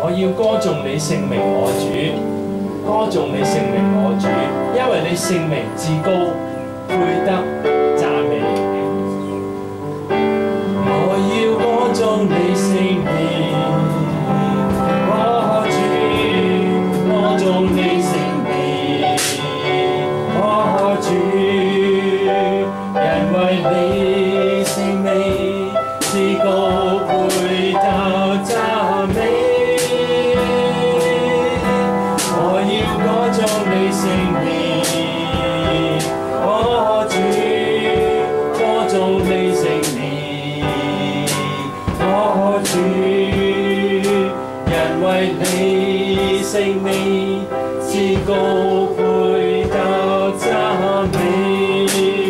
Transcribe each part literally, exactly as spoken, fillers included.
我要歌頌你聖名，我主，歌頌你聖名，我主，因為你聖名至高，配得讚美。我要歌頌你聖名，我主，歌頌你聖名，我主，因為你聖名至高，配得讚美。 你聖名，我主，歌頌你聖名，我主，因為你聖名至高，配得讚美。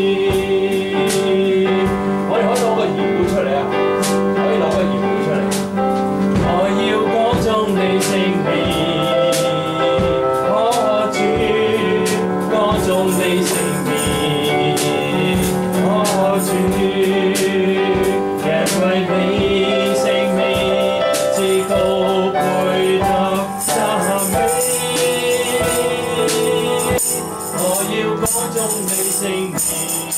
我哋可以攞個二胡出嚟啊！可以攞個二胡出嚟。我要歌頌你聖名。 你聖名，我主，因為你聖名至高，配得讚美。我要歌頌你聖名，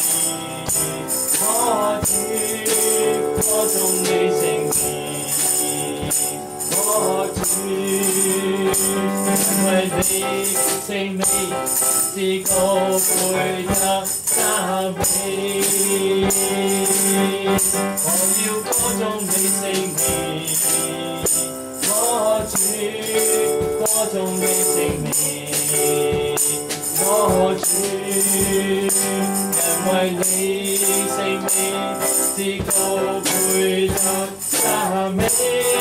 我主，歌頌你聖名，我主，因為你聖名。 至高配得讚美，我要歌頌你聖名，我主，歌頌你聖名，我主，因為你聖名至高配得讚美，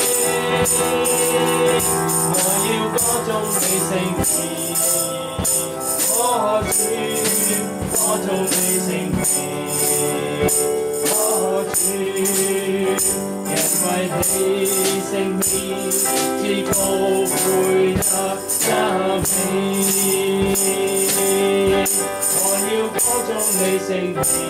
我要歌頌你聖名。 我主，歌頌你聖名，我主，因為你聖名至高，配得讚美。我要歌頌你聖名，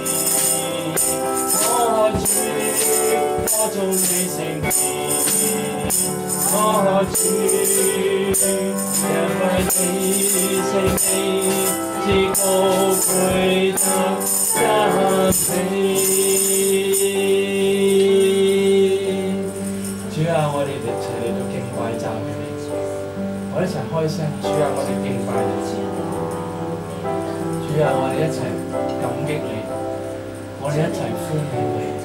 我主，歌頌你聖名，我主，因為你聖名。 至高配得讚美。主啊，我哋一齊嚟到敬拜讚美你。我哋一齊開聲，主啊，我哋敬拜你。主啊，我哋一齊感激你，我哋一齊歡喜你。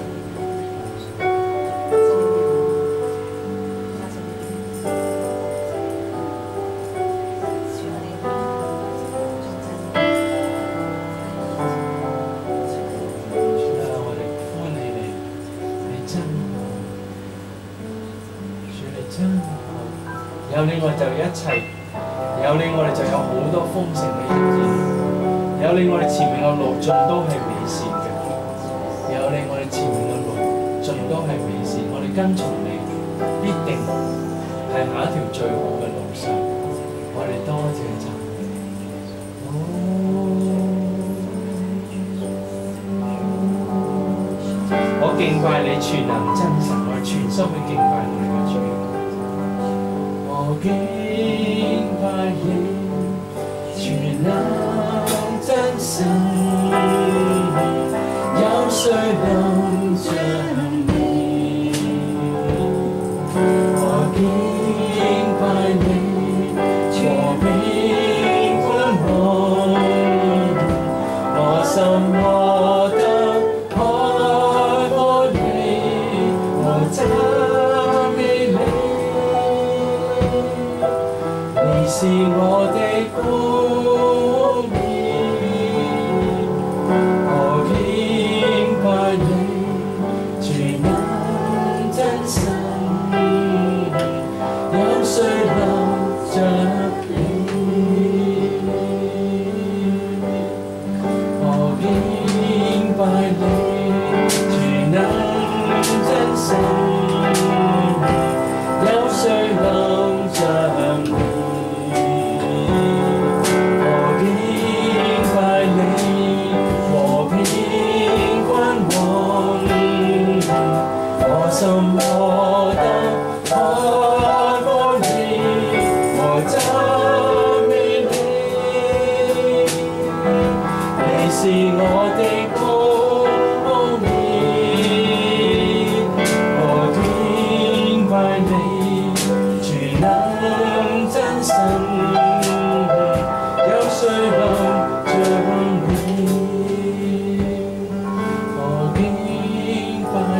有你我就一切，有你我哋就有好多豐盛嘅日子，有你我哋前面嘅路盡都係美善嘅，有你我哋前面嘅路盡都係美善，我哋跟從你必定係下一條最好嘅路上，我哋多謝讚美。我敬拜你全能真神，我全心去敬拜你嘅主。 我敬拜你，全能真神，有誰能像你？我敬拜你，和平君王，我心我德愛慕你，我讚美你。 是我的冠冕，我敬拜你，全能真神，有誰能像你？我敬拜你，全能真神，有誰能像你？ 心我的愛慕你，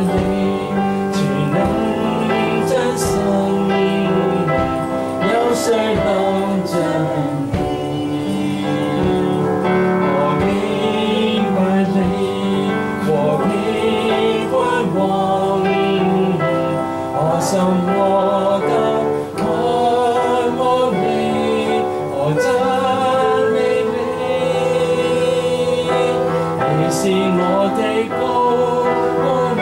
你，全能真神，有誰能像你？我敬拜你，我敬拜王，我心我感愛慕你，我讚美你，你是我的高安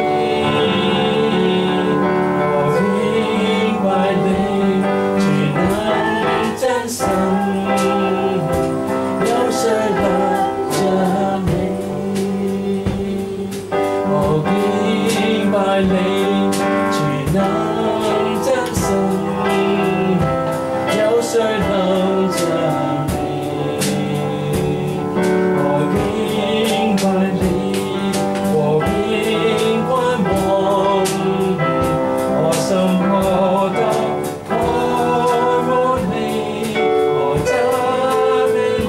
然。我敬拜你，全能真神，有誰能像你？我敬拜你，全能真神，有誰能像你？我敬拜你，我敬拜王，我心我都愛慕你，我讚美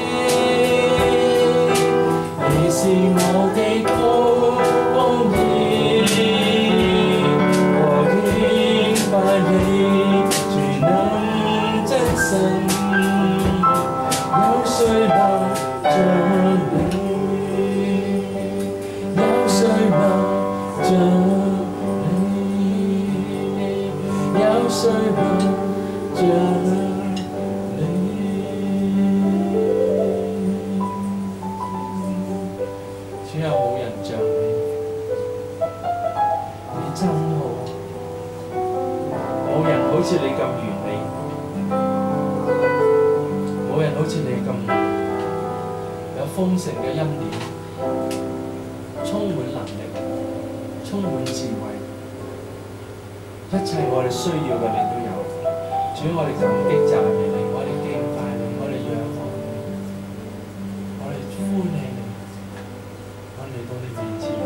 你，你是我的高安然。我敬拜你，全能真神，有誰能像你？有誰能像你？有誰能像你？主有冇人像你？你真好，冇人好似你咁完美，冇人好似你咁有豐盛嘅恩典，充滿能力，充滿智慧，一切我哋需要嘅你都有。主，我哋感激讚美你，我哋敬拜你，我哋仰望你，我哋歡喜你，我哋嚟到你面前，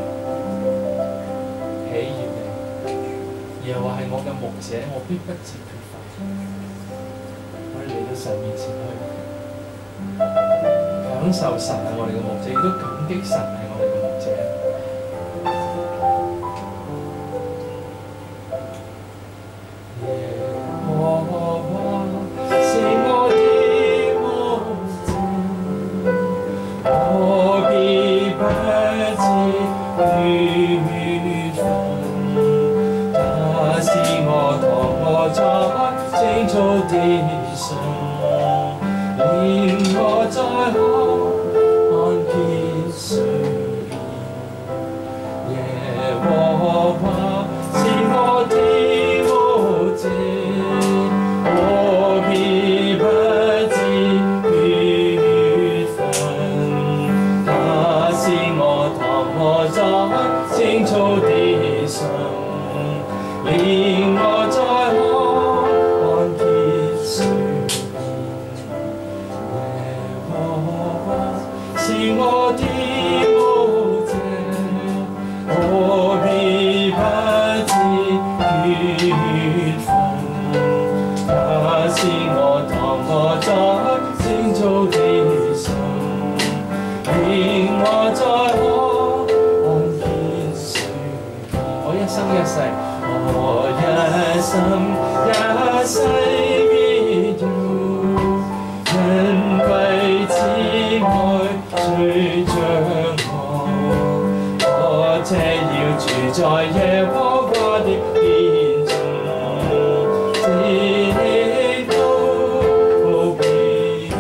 喜悅你。耶和華係我嘅牧者，我必不致缺乏。我哋嚟到神面前去享受神係我哋嘅牧者，亦都感激神係我哋嘅牧者。耶和華是我的牧者，我必不致缺乏。他使我躺臥在青草地上，令我在可安歇水邊。耶和華是我的牧者，我必不致缺乏。他使我躺臥在青草地上，令我在可安歇水邊。耶和華是我的牧者，我必不致缺乏。他使我躺臥在青草地上，令我在可安歇水邊。我一生一世。我一生一世必要，因為慈愛隨着我，我這要住在耶和華的殿中，直到永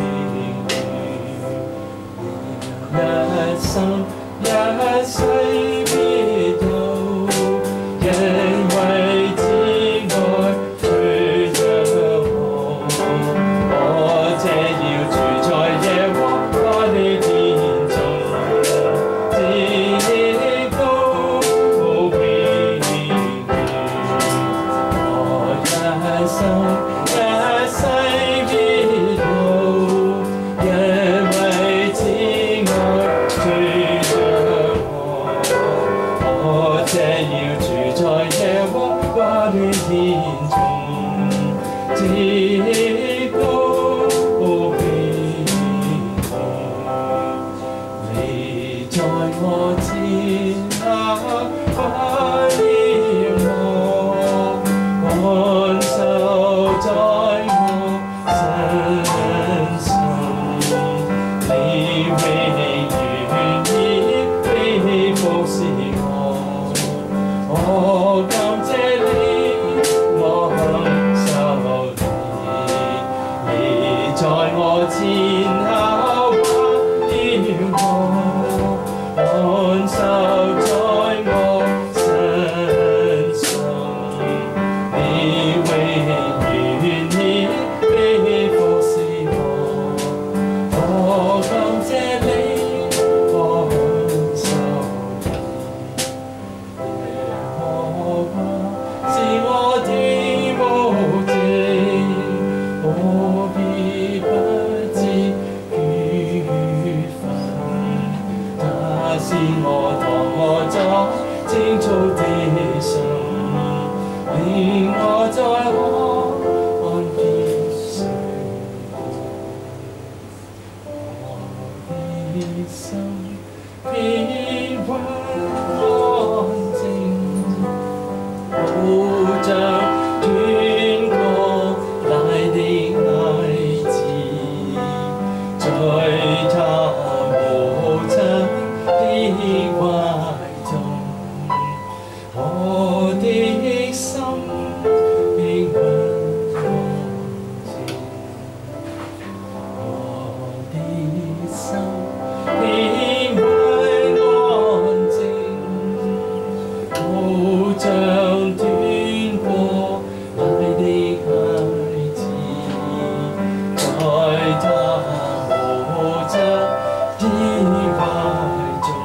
遠。一生一世必有，因為慈愛隨着我，我這要住在耶和華的殿中，直到永遠。我一生一世必有，因為慈愛隨着我，我這要住在耶和華的殿中，直到永遠。你在我前那快心，令我在可安必睡。我的心變溫安靜，好像斷過奶的孩子，在他母親的懷中，我的心變溫安靜，我的心變溫安靜，好像斷過奶的孩子，在他母親的懷中，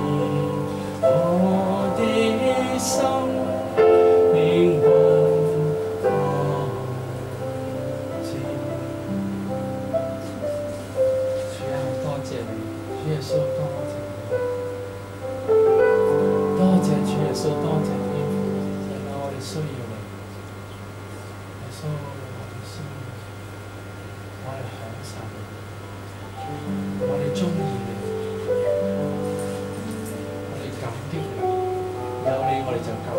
我的心變溫安靜。主啊，多謝你，主耶穌，多謝你，多謝主耶穌，多謝天父，因為我哋需要你，耶穌，我哋需要你，我哋享受你，我哋中意你，我哋感激你，有你我哋就夠，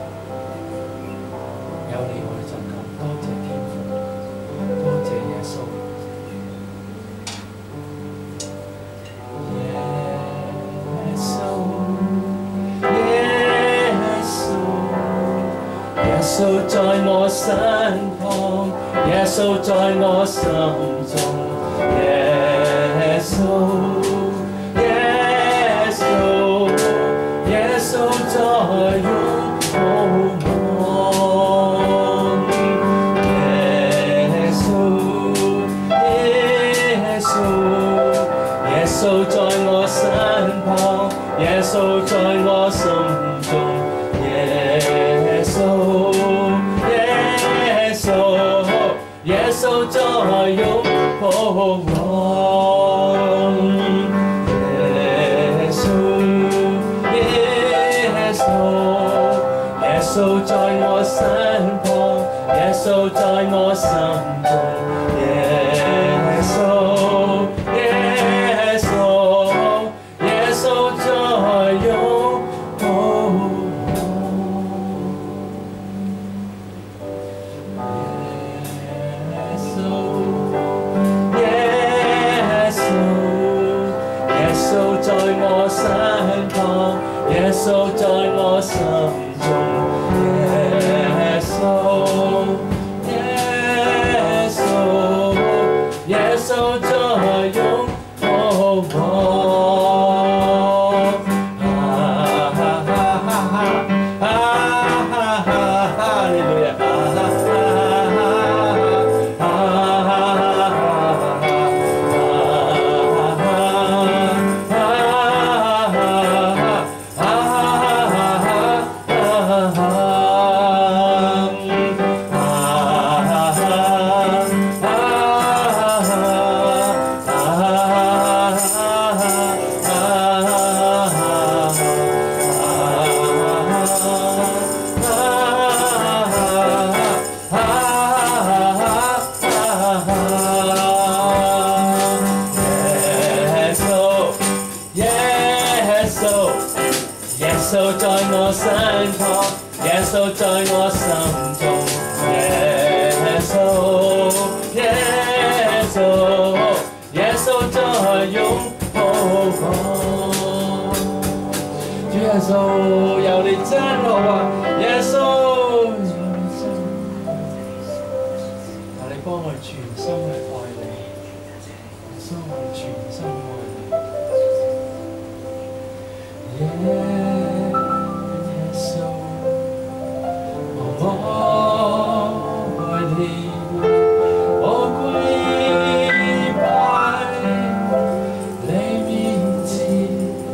有你我哋就夠，多謝天父，多謝耶穌。耶穌在我身旁，耶穌在我心中，耶穌，耶穌，耶穌在擁抱我，耶穌，耶穌，耶穌在我身旁，耶穌在我心中，耶穌。耶穌在擁抱我，耶穌，耶穌，耶穌在我身旁，耶穌在我心中，耶穌，耶穌，耶穌在擁抱我。耶穌在我身旁，耶穌在我心中，耶穌，耶穌，耶穌在擁抱我。哈哈哈哈哈哈哈利路亞。耶穌在我身旁，耶穌在我心中，耶穌，耶穌，耶穌在擁抱我。主耶穌，有你真好啊！耶穌，有你真好，求你幫我哋全心去愛你，耶穌，我哋全心愛你。耶穌，我愛你，我跪拜你面前，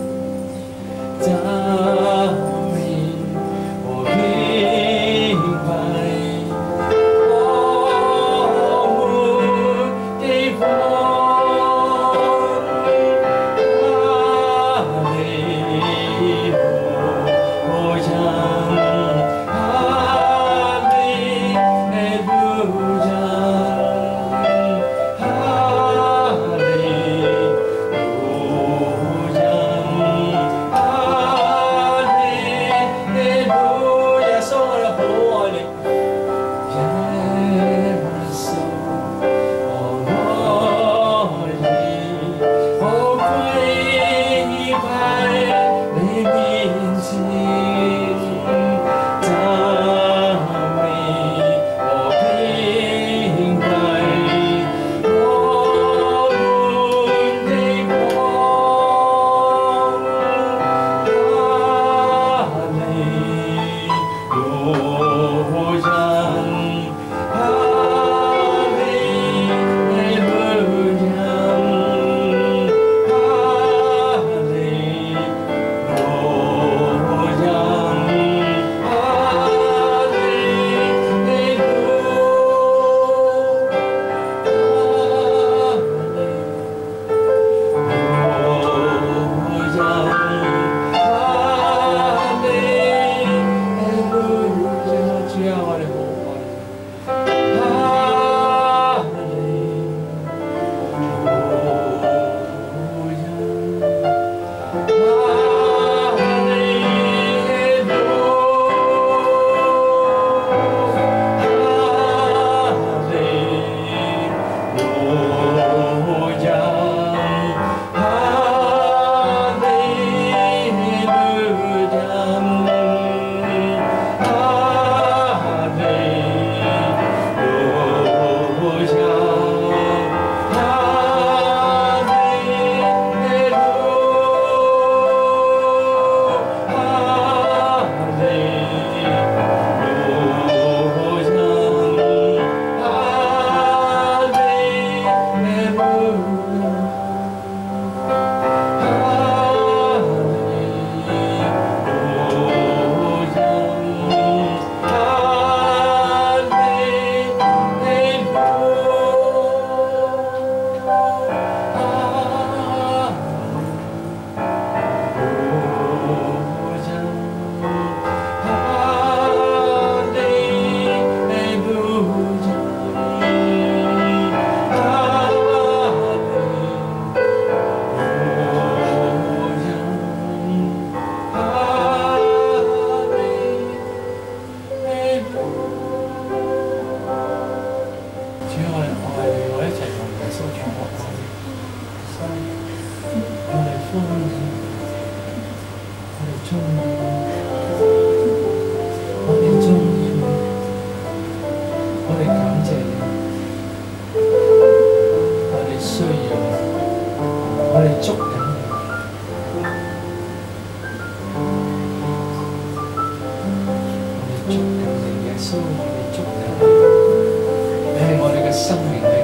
讚美和敬拜，我們捉緊你，耶穌，我哋捉緊你，你係我哋嘅生命。